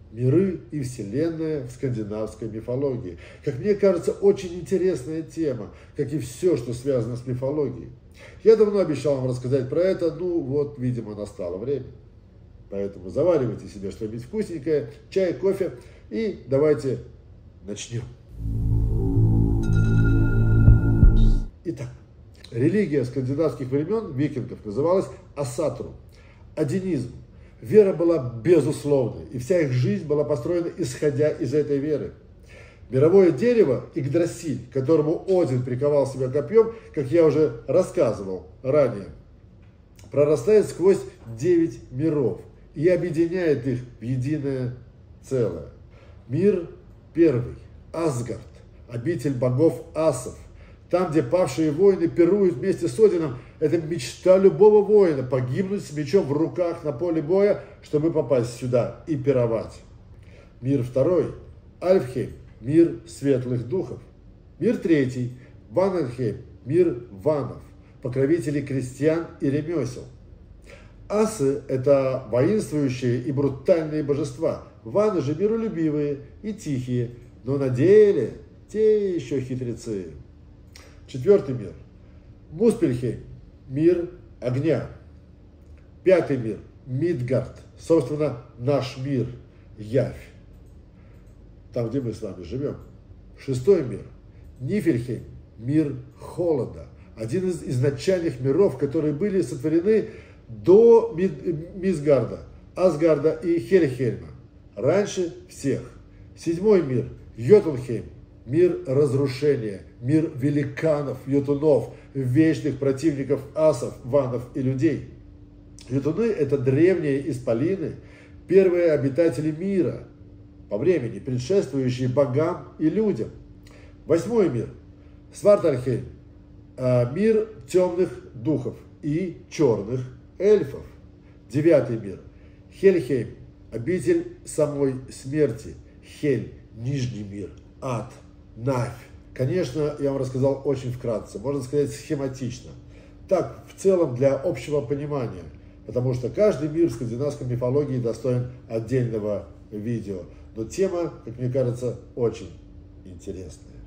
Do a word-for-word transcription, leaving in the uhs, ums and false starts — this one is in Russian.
Миры и вселенная в скандинавской мифологии. Как мне кажется, очень интересная тема, как и все, что связано с мифологией. Я давно обещал вам рассказать про это, ну вот, видимо, настало время. Поэтому заваривайте себе что-нибудь вкусненькое, чай, кофе, и давайте начнем. Итак, религия скандинавских времен, викингов, называлась асатру, одинизм. Вера была безусловной, и вся их жизнь была построена, исходя из этой веры. Мировое дерево Игдрасиль, к которому Один приковал себя копьем, как я уже рассказывал ранее, прорастает сквозь девять миров и объединяет их в единое целое. Мир первый, Асгард, обитель богов асов. Там, где павшие воины пируют вместе с Одином, это мечта любого воина – погибнуть с мечом в руках на поле боя, чтобы попасть сюда и пировать. Мир второй – Альфхейм, мир светлых духов. Мир третий – Ванненхейм, мир ванов, покровители крестьян и ремесел. Асы – это воинствующие и брутальные божества. Ваны же миролюбивые и тихие, но на деле те еще хитрецы. Четвертый мир. Муспельхейм. Мир огня. Пятый мир. Мидгард. Собственно, наш мир. Явь. Там, где мы с вами живем. Шестой мир. Нифельхейм. Мир холода. Один из изначальных миров, которые были сотворены до Мисгарда, Асгарда и Хельхейма. Раньше всех. Седьмой мир. Йотунхейм. Мир разрушения, мир великанов, ютунов, вечных противников асов, ванов и людей. Ютуны – это древние исполины, первые обитатели мира, по времени предшествующие богам и людям. Восьмой мир – Свартальхейм, мир темных духов и черных эльфов. Девятый мир – Хельхейм, обитель самой смерти, Хель, нижний мир, ад. Навь. Конечно, я вам рассказал очень вкратце, можно сказать схематично. Так, в целом для общего понимания, потому что каждый мир в скандинавской мифологии достоин отдельного видео. Но тема, как мне кажется, очень интересная.